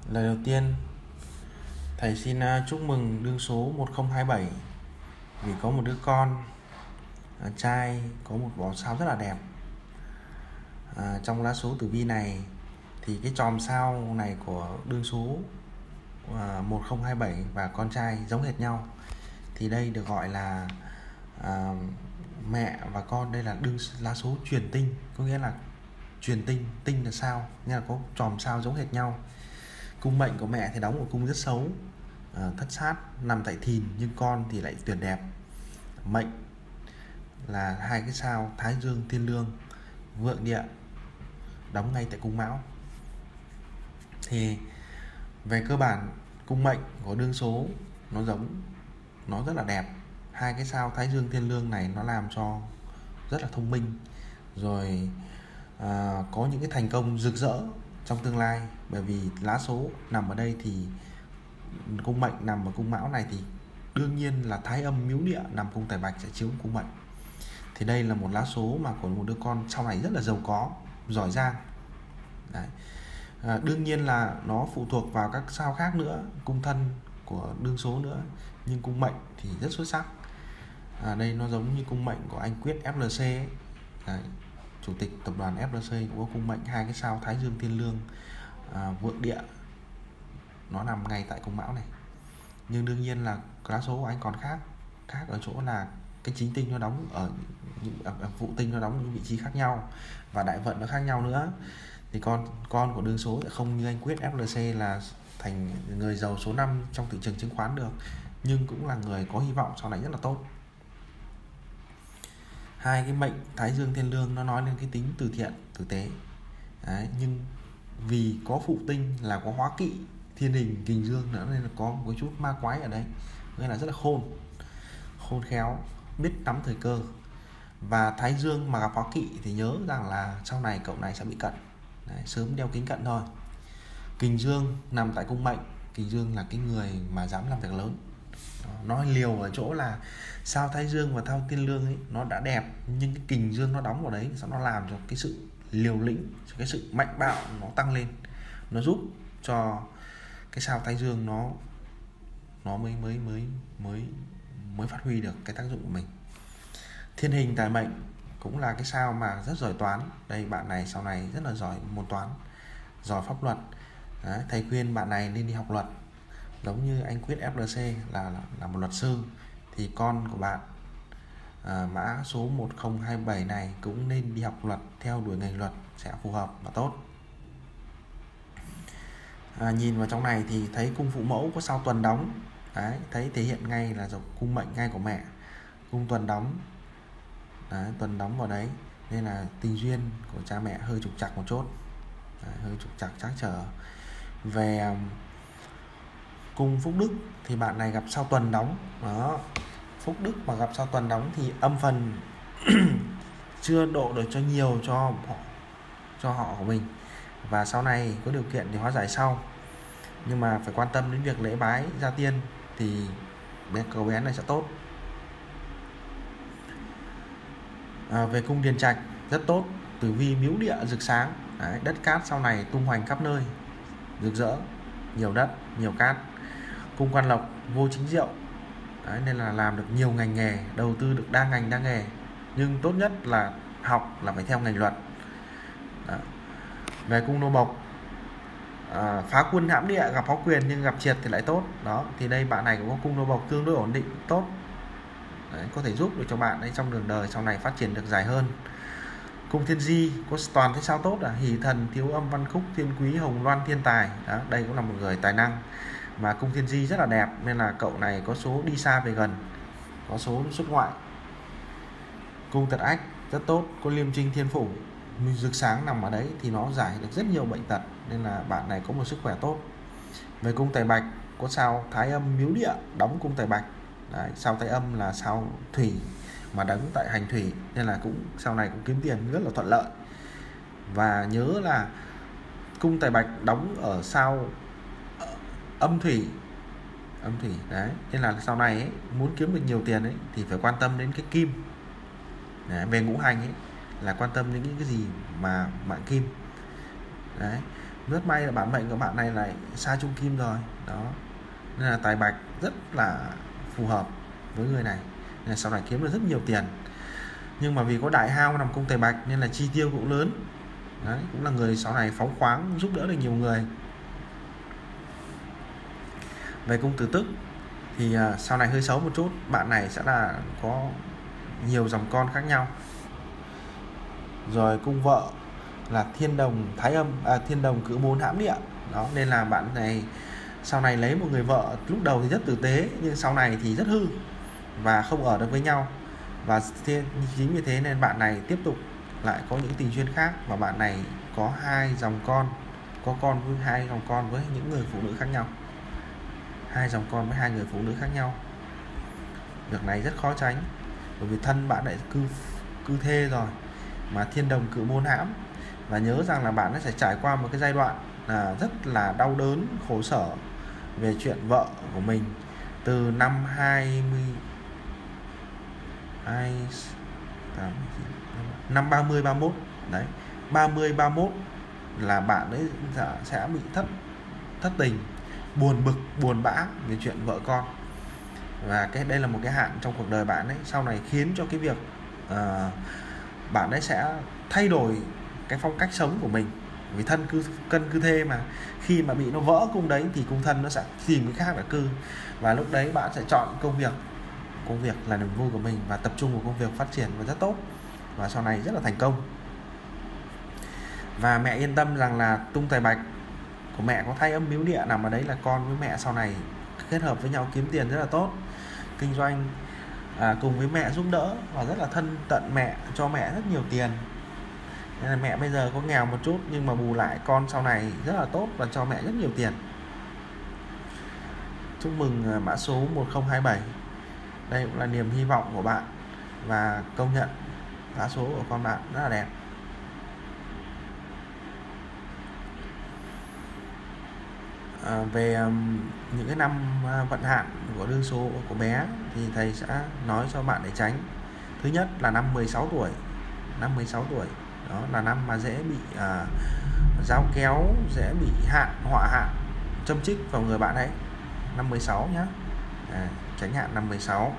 Lời đầu tiên, thầy xin chúc mừng đương số 1027 vì có một đứa con trai có một bó sao rất là đẹp. Trong lá số tử vi này thì cái chòm sao này của đương số 1027 và con trai giống hệt nhau. Thì đây được gọi là mẹ và con, đây là lá số truyền tinh, có nghĩa là truyền tinh, tinh là sao, nghĩa là có chòm sao giống hệt nhau. Cung mệnh của mẹ thì đóng ở cung rất xấu, thất sát nằm tại Thìn, nhưng con thì lại tuyệt đẹp. Mệnh là hai cái sao Thái Dương, Thiên Lương, Vượng Địa đóng ngay tại cung Mão. Thì về cơ bản cung mệnh của đương số nó rất là đẹp. Hai cái sao Thái Dương, Thiên Lương này nó làm cho rất là thông minh, rồi có những cái thành công rực rỡ trong tương lai. Bởi vì lá số nằm ở đây thì cung mệnh nằm ở cung Mão này thì đương nhiên là Thái Âm Miếu Địa nằm cung Tài Bạch sẽ chiếu cung mệnh. Thì đây là một lá số mà của một đứa con sau này rất là giàu có, giỏi giang. Đấy. Đương nhiên là nó phụ thuộc vào các sao khác nữa, cung thân của đương số nữa, nhưng cung mệnh thì rất xuất sắc. Đây nó giống như cung mệnh của anh Quyết FLC ấy. Đấy. Chủ tịch tập đoàn FLC cũng có cung mệnh hai cái sao Thái Dương, Thiên Lương, Vượng Địa nó nằm ngay tại cung Mão này. Nhưng đương nhiên là lá số của anh còn khác ở chỗ là cái chính tinh nó đóng ở phụ tinh nó đóng ở những vị trí khác nhau, và đại vận nó khác nhau nữa. Thì con của đương số sẽ không như anh Quyết FLC là thành người giàu số 5 trong thị trường chứng khoán được, nhưng cũng là người có hy vọng sau này rất là tốt. Hai cái mệnh Thái Dương, Thiên Lương nó nói lên cái tính từ thiện, tử tế. Đấy, nhưng vì có phụ tinh là có hóa kỵ, thiên hình, kình dương nữa, nên là có một chút ma quái ở đây, nghĩa là rất là khôn khéo, biết nắm thời cơ. Và Thái Dương mà gặp hóa kỵ thì nhớ rằng là sau này cậu này sẽ bị cận. Đấy, sớm đeo kính cận thôi. Kình dương nằm tại cung mệnh, kình dương là cái người mà dám làm việc lớn. Nó liều ở chỗ là sao Thái Dương và sao Thiên Lương ấy nó đã đẹp, nhưng cái kình dương nó đóng vào đấy, nó làm cho cái sự liều lĩnh, cái sự mạnh bạo nó tăng lên, nó giúp cho cái sao Thái Dương nó mới phát huy được cái tác dụng của mình. Thiên hình tài mệnh cũng là cái sao mà rất giỏi toán. Đây, bạn này sau này rất là giỏi môn toán, giỏi pháp luật. Đấy, thầy khuyên bạn này nên đi học luật, giống như anh Quyết FLC là một luật sư. Thì con của bạn mã số 1027 này cũng nên đi học luật, theo đuổi ngành luật sẽ phù hợp và tốt. Nhìn vào trong này thì thấy cung phụ mẫu có sao Tuần đóng. Đấy, thấy thể hiện ngay là cung mệnh ngay của mẹ, cung Tuần đóng. Đấy, Tuần đóng vào đấy nên là tình duyên của cha mẹ hơi trục trặc một chút. Đấy, hơi trục trặc trắc trở. Về cung Phúc Đức thì bạn này gặp sao Tuần đóng. Đó, Phúc Đức mà gặp sao Tuần đóng thì âm phần chưa độ được cho nhiều cho họ của mình, và sau này có điều kiện thì hóa giải sau. Nhưng mà phải quan tâm đến việc lễ bái gia tiên thì cậu bé này sẽ tốt. Về cung Điền Trạch rất tốt, tử vi Miếu Địa rực sáng. Đấy, đất cát sau này tung hoành khắp nơi, rực rỡ, nhiều đất, nhiều cát. Cung Quan Lộc vô chính diệu. Đấy, nên là làm được nhiều ngành nghề, đầu tư được đa ngành đa nghề, nhưng tốt nhất là học là phải theo ngành luật. Đó. Về cung Nô Bộc, phá quân hãm địa, gặp phá quyền nhưng gặp triệt thì lại tốt. Đó, thì đây bạn này cũng có cung Nô Bộc tương đối ổn định, tốt. Đấy, có thể giúp được cho bạn ấy trong đường đời sau này phát triển được dài hơn. Cung Thiên Di có toàn thấy sao tốt, Hỷ Thần, Thiếu Âm, Văn Khúc, Thiên Quý, Hồng Loan, Thiên Tài. Đó, đây cũng là một người tài năng, mà cung Thiên Di rất là đẹp, nên là cậu này có số đi xa về gần, có số xuất ngoại. Cung Tật Ách rất tốt, có Liêm Trinh, Thiên Phủ, rực sáng nằm ở đấy thì nó giải được rất nhiều bệnh tật, nên là bạn này có một sức khỏe tốt. Về cung Tài Bạch có sao Thái Âm Miếu Địa đóng cung Tài Bạch. Đấy, sao Thái Âm là sao thủy mà đóng tại hành thủy, nên là cũng sau này cũng kiếm tiền rất là thuận lợi. Và nhớ là cung Tài Bạch đóng ở sao âm thủy. Đấy, nên là sau này ấy, muốn kiếm được nhiều tiền ấy thì phải quan tâm đến cái kim. Đấy, về ngũ hành ấy là quan tâm đến cái gì mà mạng kim. Đấy, Rất may là bản mệnh của bạn này lại sa trung kim rồi đó, nên là tài bạch rất là phù hợp với người này, nên là sau này kiếm được rất nhiều tiền. Nhưng mà vì có đại hao nằm cung tài bạch nên là chi tiêu cũng lớn. Đấy, cũng là người sau này phóng khoáng, giúp đỡ được nhiều người. Về cung tử tức thì sau này hơi xấu một chút, bạn này sẽ là có nhiều dòng con khác nhau. Rồi cung vợ là thiên đồng thái âm, thiên đồng cửu môn hãm địa đó, nên là bạn này sau này lấy một người vợ lúc đầu thì rất tử tế, nhưng sau này thì rất hư và không ở được với nhau. Và chính vì thế nên bạn này tiếp tục lại có những tình duyên khác, và bạn này có 2 dòng con, có con với 2 dòng con với những người phụ nữ khác nhau, 2 dòng con với 2 người phụ nữ khác nhau. Việc này rất khó tránh, bởi vì thân bạn lại cư thê rồi mà thiên đồng cửu môn hãm. Và nhớ rằng là bạn sẽ trải qua một cái giai đoạn rất là đau đớn, khổ sở về chuyện vợ của mình từ năm 30-31 đấy, 30-31 là bạn ấy sẽ bị thất tình, buồn bực, buồn bã về chuyện vợ con. Và đây là một cái hạn trong cuộc đời bạn ấy, sau này khiến cho cái việc bạn ấy sẽ thay đổi cái phong cách sống của mình. Vì thân cân cư thê mà, khi mà bị nó vỡ cung đấy thì cung thân nó sẽ tìm cái khác để cư, và lúc đấy bạn sẽ chọn công việc là niềm vui của mình và tập trung vào công việc, phát triển và rất tốt, và sau này rất là thành công. Và mẹ yên tâm rằng là tung tài bạch của mẹ có thái âm miếu địa nằm ở đấy, là con với mẹ sau này kết hợp với nhau kiếm tiền rất là tốt, kinh doanh cùng với mẹ giúp đỡ, và rất là thân tận mẹ, cho mẹ rất nhiều tiền. Nên là mẹ bây giờ có nghèo một chút, nhưng mà bù lại con sau này rất là tốt và cho mẹ rất nhiều tiền. Chúc mừng mã số 1027. Đây cũng là niềm hy vọng của bạn, và công nhận mã số của con bạn rất là đẹp. Về những cái năm vận hạn của đương số của bé thì thầy sẽ nói cho bạn để tránh. Thứ nhất là năm 16 tuổi. Năm 16 tuổi đó là năm mà dễ bị dao kéo, dễ bị họa hạn châm chích vào người bạn ấy. Năm 16 nhé, tránh hạn năm 16.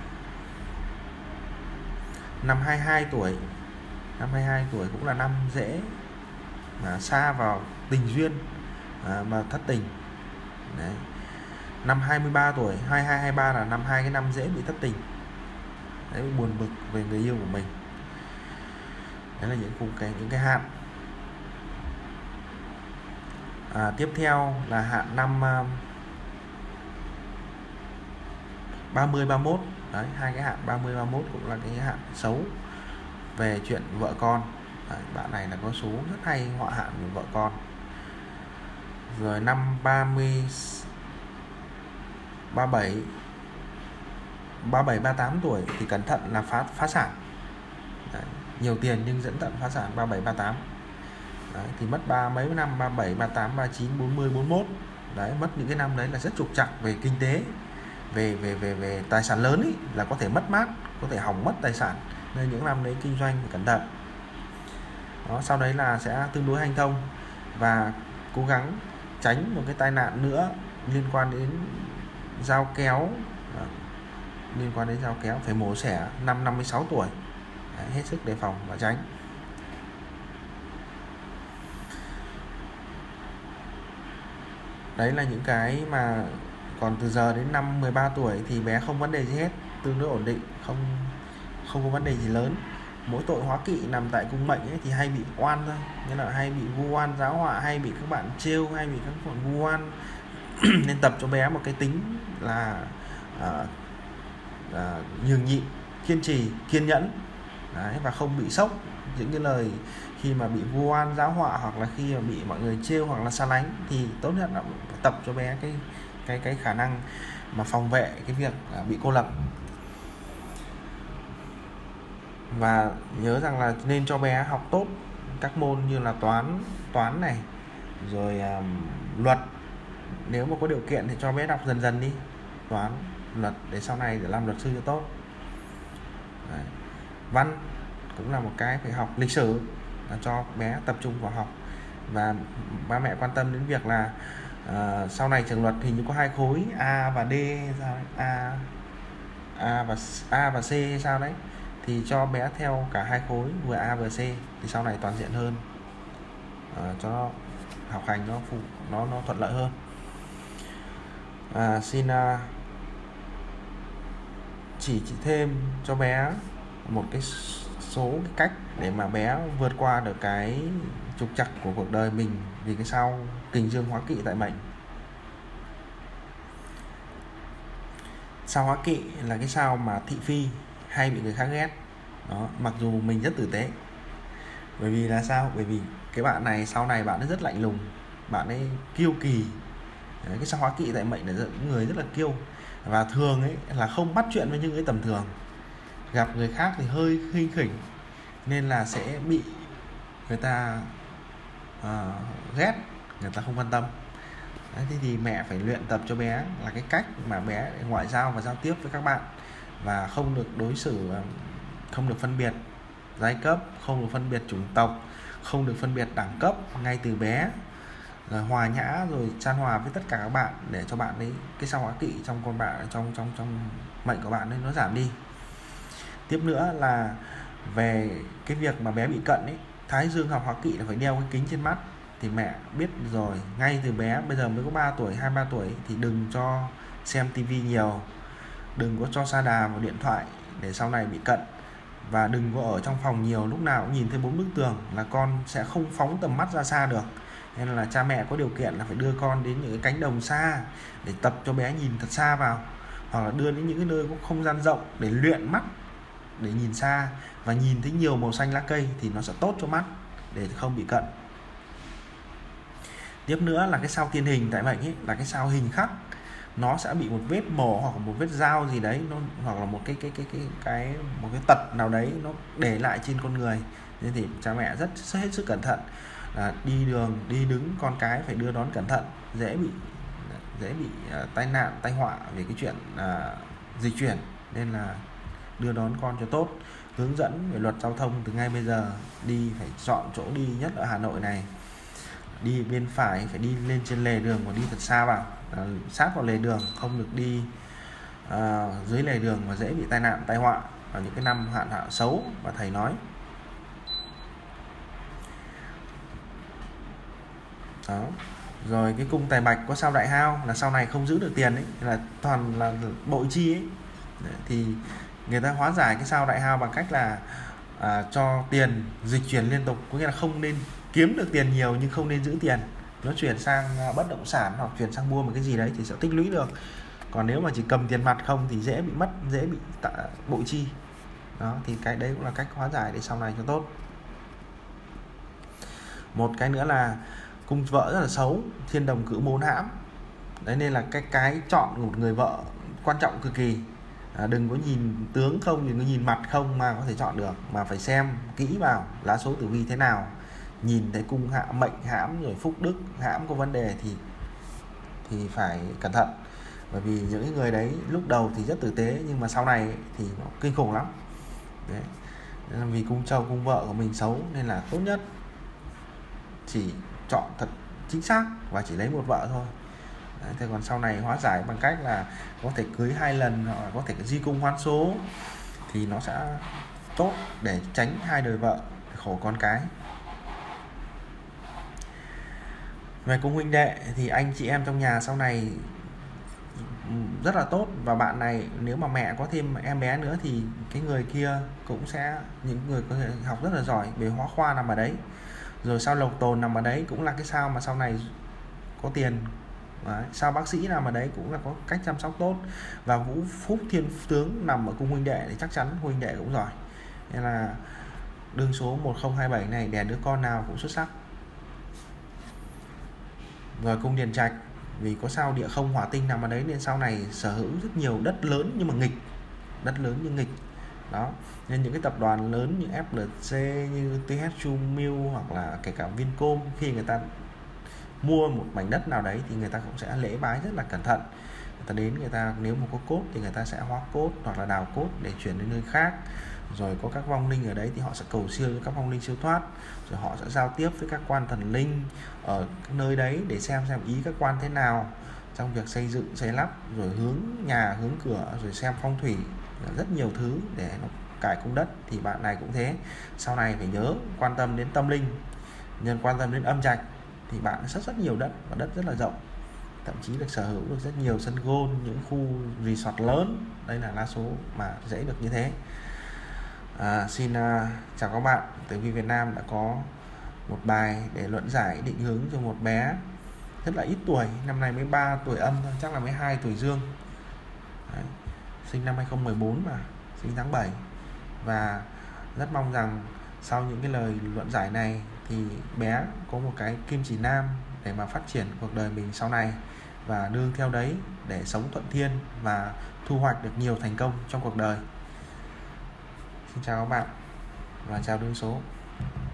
Năm 22 tuổi. Năm 22 tuổi cũng là năm dễ sa vào tình duyên mà thất tình. Đấy. Năm 23 tuổi, 22, 23 là năm 2 cái năm dễ bị thất tình. Đấy, buồn bực về người yêu của mình. Đấy là những cái hạn. Tiếp theo là hạn năm 30-31. Đấy, 2 cái hạn 30-31 cũng là cái hạn xấu về chuyện vợ con. Đấy, bạn này là có số rất hay họa hạn về vợ con. Rồi năm 37-38 tuổi thì cẩn thận là phá sản. Đấy, nhiều tiền nhưng dẫn tận phá sản 37-38. Đấy, thì mất mấy năm 37, 38, 39, 40, 41. Đấy, mất những cái năm đấy là rất trục trặc về kinh tế, về tài sản lớn ý, là có thể mất mát, có thể hỏng mất tài sản. Nên những năm đấy kinh doanh phải cẩn thận. Đó, sau đấy là sẽ tương đối hanh thông, và cố gắng tránh một cái tai nạn nữa liên quan đến dao kéo. Liên quan đến dao kéo phải mổ xẻ năm 56 tuổi. Đấy, hết sức đề phòng và tránh. Đấy là những cái mà còn từ giờ đến năm 13 tuổi thì bé không vấn đề gì hết, tương đối ổn định, không có vấn đề gì lớn. Mỗi tội hóa kỵ nằm tại cung mệnh ấy thì hay bị oan thôi, nghĩa là hay bị vu oan giáo họa, hay bị các bạn trêu, hay bị các bạn vu oan. Nên tập cho bé một cái tính là nhường nhịn, kiên trì, kiên nhẫn. Đấy, và không bị sốc những cái lời khi mà bị vu oan giáo họa, hoặc là khi mà bị mọi người trêu hoặc là xa lánh, thì tốt nhất là tập cho bé cái khả năng mà phòng vệ cái việc bị cô lập. Và nhớ rằng là nên cho bé học tốt các môn như là toán này, rồi luật. Nếu mà có điều kiện thì cho bé đọc dần dần đi toán, luật để sau này để làm luật sư cho tốt. Đấy. Văn cũng là một cái phải học. Lịch sử là cho bé tập trung vào học Và ba mẹ quan tâm đến việc là sau này trường luật hình như có 2 khối A và D sao đấy? A và C hay sao đấy, thì cho bé theo cả 2 khối vừa A vừa C thì sau này toàn diện hơn, cho nó học hành nó thuận lợi hơn. Xin chỉ thêm cho bé một cái số cái cách để mà bé vượt qua được cái trục trặc của cuộc đời mình vì cái sao kình dương hóa kỵ tại mệnh. Sao hóa kỵ là cái sao mà thị phi, hay bị người khác ghét đó, mặc dù mình rất tử tế. Bởi vì là sao? Bởi vì cái bạn này sau này bạn ấy rất lạnh lùng, bạn ấy kiêu kỳ. Đấy, cái sao hóa kỵ tại mệnh là những người rất là kiêu, và thường ấy là không bắt chuyện với những người tầm thường, gặp người khác thì hơi khinh khỉnh nên là sẽ bị người ta ghét, người ta không quan tâm. Đấy, thế thì mẹ phải luyện tập cho bé là cái cách mà bé ngoại giao và giao tiếp với các bạn, và không được đối xử, không được phân biệt giai cấp, không được phân biệt chủng tộc, không được phân biệt đẳng cấp ngay từ bé, rồi hòa nhã rồi chan hòa với tất cả các bạn, để cho bạn ấy cái sao hóa kỵ trong con bạn trong mệnh của bạn ấy nó giảm đi. Tiếp nữa là về cái việc mà bé bị cận ấy, thái dương học hóa kỵ là phải đeo cái kính trên mắt, thì mẹ biết rồi ngay từ bé, bây giờ mới có 3 tuổi 2-3 tuổi thì đừng cho xem tivi nhiều, đừng có cho sa đà vào điện thoại để sau này bị cận, và đừng có ở trong phòng nhiều, lúc nào cũng nhìn thấy 4 bức tường là con sẽ không phóng tầm mắt ra xa được. Nên là cha mẹ có điều kiện là phải đưa con đến những cái cánh đồng xa để tập cho bé nhìn thật xa vào, hoặc là đưa đến những cái nơi có không gian rộng để luyện mắt, để nhìn xa và nhìn thấy nhiều màu xanh lá cây thì nó sẽ tốt cho mắt để không bị cận. Tiếp nữa là cái sao thiên hình tại mệnh ấy, là cái sao hình khắc, nó sẽ bị một vết mổ hoặc một vết dao gì đấy, nó hoặc là một cái tật nào đấy nó để lại trên con người, nên thì cha mẹ rất hết sức cẩn thận. Đi đường đi đứng con cái phải đưa đón cẩn thận, dễ bị tai nạn tai họa về cái chuyện dịch chuyển, nên là đưa đón con cho tốt, hướng dẫn về luật giao thông từ ngay bây giờ, đi phải chọn chỗ đi, nhất ở Hà Nội này, đi bên phải phải đi lên trên lề đường và đi thật xa vào, sát vào lề đường, không được đi dưới lề đường và dễ bị tai nạn tai họa vào những cái năm hạn hạo xấu mà thầy nói. Đó. Rồi cái cung tài bạch có sao đại hao là sau này không giữ được tiền ấy, là toàn là bội chi ấy. Đấy, thì người ta hóa giải cái sao đại hao bằng cách là cho tiền dịch chuyển liên tục, có nghĩa là không nên kiếm được tiền nhiều nhưng không nên giữ tiền, nó chuyển sang bất động sản hoặc chuyển sang mua một cái gì đấy thì sẽ tích lũy được. Còn nếu mà chỉ cầm tiền mặt không thì dễ bị mất, dễ bị bội chi. Đó, thì cái đấy cũng là cách hóa giải để sau này cho tốt. Một cái nữa là cung vợ rất là xấu, thiên đồng cử môn hãm. Đấy, nên là cái chọn một người vợ quan trọng cực kỳ. Đừng có nhìn tướng không, đừng có nhìn mặt không mà có thể chọn được, mà phải xem kỹ vào lá số tử vi thế nào, nhìn thấy cung mệnh hãm rồi phúc đức hãm có vấn đề thì phải cẩn thận. Bởi vì những người đấy lúc đầu thì rất tử tế nhưng mà sau này thì nó kinh khủng lắm. Đấy. Vì cung trâu cung vợ của mình xấu nên là tốt nhất chỉ chọn thật chính xác và chỉ lấy một vợ thôi. Đấy, thế còn sau này hóa giải bằng cách là có thể cưới 2 lần hoặc là có thể di cung hoán số thì nó sẽ tốt để tránh 2 đời vợ, khổ con cái. Về cung huynh đệ thì anh chị em trong nhà sau này rất là tốt, và bạn này nếu mà mẹ có thêm em bé nữa thì cái người kia cũng sẽ, những người có thể học rất là giỏi, về hóa khoa nằm ở đấy, rồi sao lộc tồn nằm ở đấy cũng là cái sao mà sau này có tiền. Đấy, sao bác sĩ nằm ở đấy cũng là có cách chăm sóc tốt, và vũ phúc thiên tướng nằm ở cung huynh đệ thì chắc chắn huynh đệ cũng giỏi. Nên là đương số 1027 này đẻ đứa con nào cũng xuất sắc. Rồi cung điền trạch vì có sao địa không hỏa tinh nằm ở đấy nên sau này sở hữu rất nhiều đất lớn nhưng mà nghịch, đất lớn nhưng nghịch. Đó, nên những cái tập đoàn lớn như FLC, như TH Mill hoặc là kể cả Vincom, khi người ta mua một mảnh đất nào đấy thì người ta cũng sẽ lễ bái rất là cẩn thận. người ta đến, người ta nếu mà có cốt thì người ta sẽ hóa cốt hoặc là đào cốt để chuyển đến nơi khác. Rồi có các vong linh ở đấy thì họ sẽ cầu siêu cho các vong linh siêu thoát, rồi họ sẽ giao tiếp với các quan thần linh ở nơi đấy để xem ý các quan thế nào trong việc xây dựng xây lắp, rồi hướng nhà hướng cửa, rồi xem phong thủy, rất nhiều thứ để nó cải cung đất. Thì bạn này cũng thế, sau này phải nhớ quan tâm đến tâm linh, nhân quan tâm đến âm trạch thì bạn sẽ rất nhiều đất, và đất rất là rộng, thậm chí được sở hữu được rất nhiều sân golf, những khu resort lớn. Đây là lá số mà dễ được như thế. Xin chào các bạn. Tử vi Việt Nam đã có một bài để luận giải định hướng cho một bé rất là ít tuổi, năm nay mới 3 tuổi âm thôi, chắc là mới 2 tuổi dương. Đấy, sinh năm 2014 mà, sinh tháng 7. Và rất mong rằng sau những cái lời luận giải này thì bé có một cái kim chỉ nam để mà phát triển cuộc đời mình sau này, và nương theo đấy để sống thuận thiên và thu hoạch được nhiều thành công trong cuộc đời. Xin chào các bạn và chào đương số.